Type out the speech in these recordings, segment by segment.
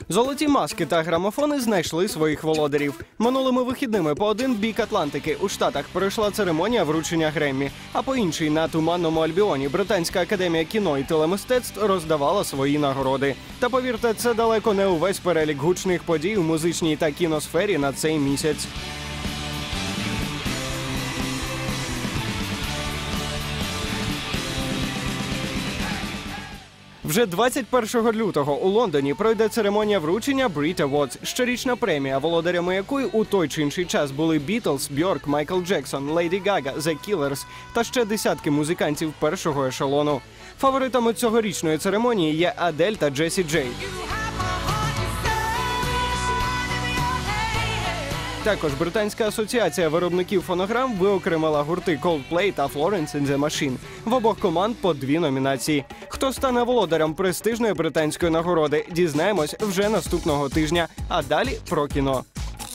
Золоті маски та грамофони знайшли своїх володарів. Минулими вихідними по один бік Атлантики у Штатах пройшла церемонія вручення Греммі, а по іншій на Туманному Альбіоні Британська академія кіно і телемистецтв роздавала свої нагороди. Та повірте, це далеко не увесь перелік гучних подій у музичній та кіносфері на цей місяць. Вже 21 лютого у Лондоні пройде церемонія вручення Brit Awards, щорічна премія, володарями якої у той чи інший час були Бітлз, Бьорк, Майкл Джексон, Леді Гага, The Killers та ще десятки музикантів першого ешелону. Фаворитами цьогорічної церемонії є Адель та Джесі Джей. Також Британська асоціація виробників фонограм виокремила гурти Coldplay та Florence and the Machine. В обох команд по 2 номінації. Хто стане володарем престижної британської нагороди, дізнаємось вже наступного тижня. А далі про кіно.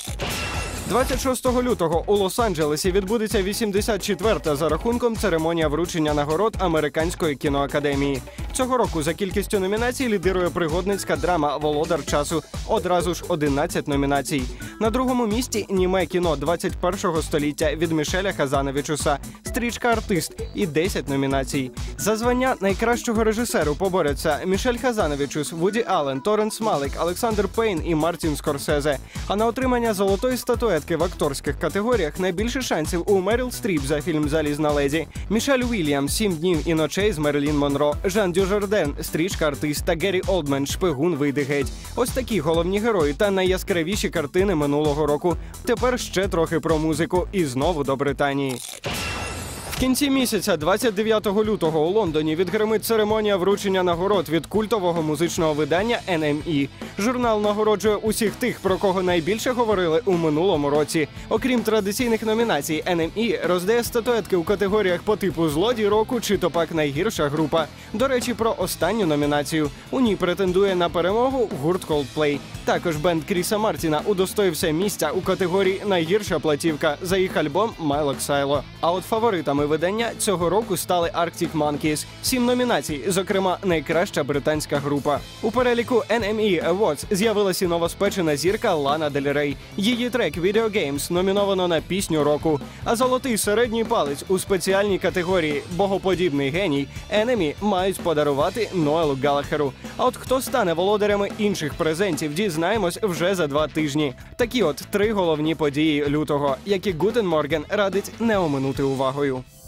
26 лютого у Лос-Анджелесі відбудеться 84-та за рахунком церемонія вручення нагород Американської кіноакадемії. Цього року за кількістю номінацій лідирує пригодницька драма «Володар часу». Одразу ж 11 номінацій. На другому місці німе кіно 21-го століття від Мішеля Хазанавічуса, стрічка «Артист» і 10 номінацій. За звання найкращого режисеру поборються Мішель Хазанавічус, Вуді Аллен, Торренс Малик, Олександр Пейн і Мартін Скорсезе. А на отримання золотої статуетки в акторських категоріях найбільше шансів у Меріл Стріп за фільм «Залізна леді», Мішель Уільямс «7 днів і ночей» з Мерлін Монро, Жан Дюжарден стрічка «Артист» та Геррі Олдмен «Шпигун вийде геть». Ось такі головні герої та найяскравіші картини минулого року. Тепер ще трохи про музику і знову до Британії. В кінці місяця, 29 лютого, у Лондоні відгримить церемонія вручення нагород від культового музичного видання NME. Журнал нагороджує усіх тих, про кого найбільше говорили у минулому році. Окрім традиційних номінацій, NME роздає статуетки у категоріях по типу «Злодій року» чи «То пак найгірша група». До речі, про останню номінацію. У ній претендує на перемогу гурт Coldplay. Також бенд Кріса Мартіна удостоївся місця у категорії «Найгірша платівка» за їх альбом «My Look Silo». А от фаворитами видання цього року стали Arctic Monkeys. 7 номінацій, зокрема, найкраща британська група. У переліку NME Awards з'явилася і новоспечена зірка Лана Дель Рей. Її трек «Video Games» номіновано на пісню року. А золотий середній палець у спеціальній категорії «Богоподібний геній» NME мають подарувати Ноелу Галлахеру. А от хто стане володарями інших презентів, дізнаємось вже за 2 тижні. Такі от 3 головні події лютого, які Гутен Морген радить не оминути увагою.